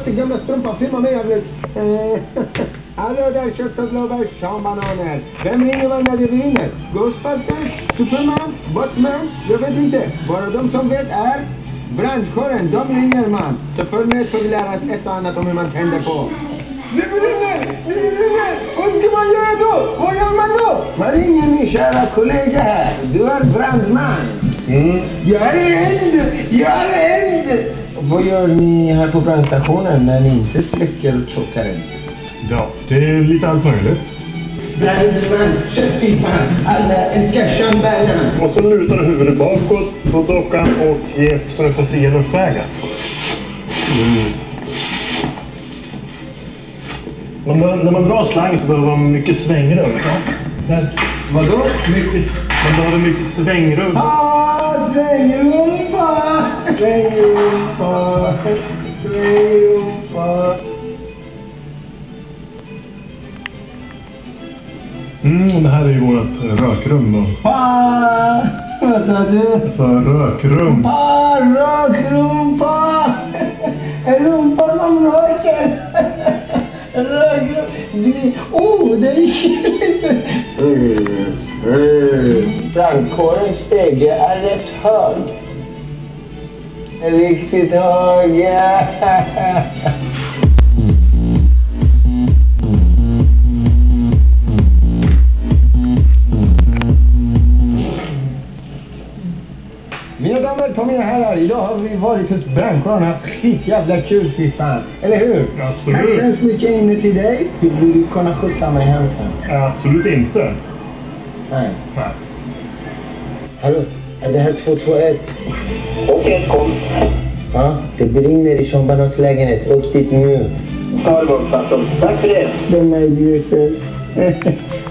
till gamla strumpafirman med jävligt. Hallå där, köttblåbär, shambananer. Vem ringer man när det ringer? Ghostbusters? Superman? Batman? Jag vet inte. Bara de som vet är brandkåren. De ringer man. Så följ med så vi lär oss ett och annat om hur man tänder på. Nu ringer! Vad ska man göra då? Vad gör man då? Man ringer min kära kollega här. Du är brandman. Jag är eld! Vad gör ni här på brandstationen när ni inte släcker tjockaren? Ja, det är lite allt möjligt. Brandman, köttpipan, alla älskar köttbärarna. Och så lutar du huvudet bakåt på dockan och ger så den får fria luftvägar. När man drar slang så behöver man mycket svängrum. Vadå? Man behöver mycket svängrum. Svängrum. Det här är ju vårt rökrum då. Vad sa du? För rökrum. Rökrumpa! En rumpa som röker! Rökrum! Det är shit! Brandkårens stege är rätt hög. Riktigt hög, ja! Mina damer och mina herrar, idag har vi varit hos brandkåren och haft skitjävla kul, fy fan. Eller hur? Absolut. Tack så mycket inne till dig. Vill du kunna skjutsa mig hem sen? Absolut inte. Nej. Nej. Hallå, är det här 221? Okej, kom. Ja, det brinner i Shombanons lägenhet. Upp dit nu. Ta det lugnt, Pastor. Tack för det. De är idioter.